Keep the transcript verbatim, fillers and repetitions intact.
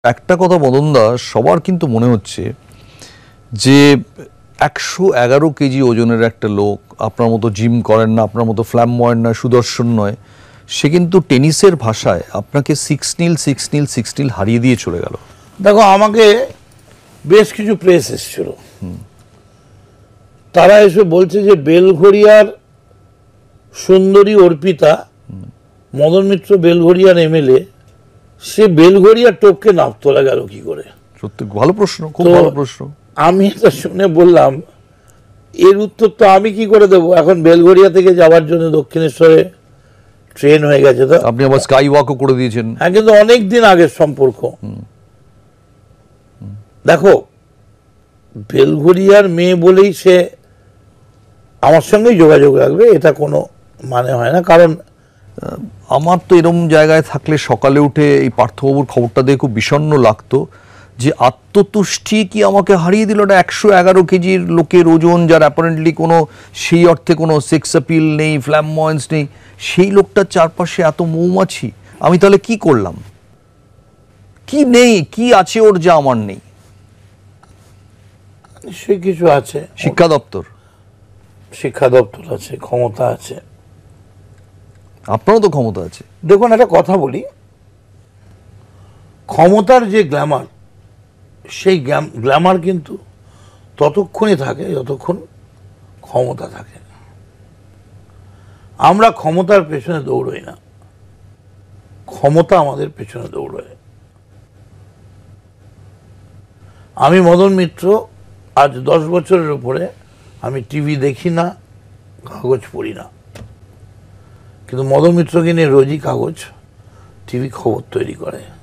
একটা কথা মদনদা, সবার কিন্তু মনে হচ্ছে যে একশো এগারো কেজি ওজনের একটা লোক, আপনার মতো জিম করেন না, আপনার মতো ফ্ল্যামবয়েন্ট নয়, সুদর্শন নয়, সে কিন্তু টেনিসের ভাষায় আপনাকে six nil six nil six nil হারিয়ে দিয়ে চলে গেল। দেখো, আমাকে বেশ কিছু প্রেস এসেছিল, তারা এসে বলছে যে বেলঘড়িয়ার সুন্দরী অর্পিতা, মদন মিত্র বেলঘড়িয়ার এমএলএ, সে বেলঘড়িয়ার টোপকে নাপ তোলা গেল কি করে? সত্যি ভালো প্রশ্ন, খুব ভালো প্রশ্ন। আমি এটা শুনে বললাম, এর উত্তর তো আমি কি করে দেবো? এখন বেলঘড়িয়া থেকে যাওয়ার জন্য দক্ষিণেশ্বরে ট্রেন হয়ে গেছে, তো আপনি আবার স্কাই ওয়াকও করে দিয়েছেন। হ্যাঁ, কিন্তু অনেক দিন আগের সম্পর্ক। দেখো, বেলঘড়িয়ার মেয়ে বলেই সে আমার সঙ্গেই যোগাযোগ রাখবে, এটা কোনো মানে হয় না। কারণ আমার তো এরকম জায়গায় থাকলে সকালে উঠে এই পার্থবাবুর খবরটা দিয়ে খুব বিষণ্ণ লাগতো যে আত্মতুষ্টি কি আমাকে হারিয়ে দিল না। একশো এগারো কেজির লোকের ওজন, যার অ্যাপারেন্টলি কোনো সেই অর্থে কোনো সেক্স অ্যাপিল নেই, ফ্ল্যামবয়েন্স নেই, সেই লোকটার চারপাশে এত মৌমাছি। আমি তাহলে কি করলাম? কি নেই, কি আছে ওর যা আমার নেই? নিশ্চয়ই কিছু আছে। শিক্ষা দপ্তর, শিক্ষা দপ্তর আছে, ক্ষমতা আছে, আপনারও তো ক্ষমতা আছে। দেখুন, একটা কথা বলি, ক্ষমতার যে গ্ল্যামার, সেই গ্ল্যামার কিন্তু ততক্ষণই থাকে যতক্ষণ ক্ষমতা থাকে। আমরা ক্ষমতার পেছনে দৌড়ই না, ক্ষমতা আমাদের পেছনে দৌড়ায়। আমি মদন মিত্র আজ দশ বছরের উপরে আমি টিভি দেখি না, কাগজ পড়ি না, কিন্তু মদন মিত্রকে নিয়ে রোজই কাগজ, টিভি খবর তৈরি করে।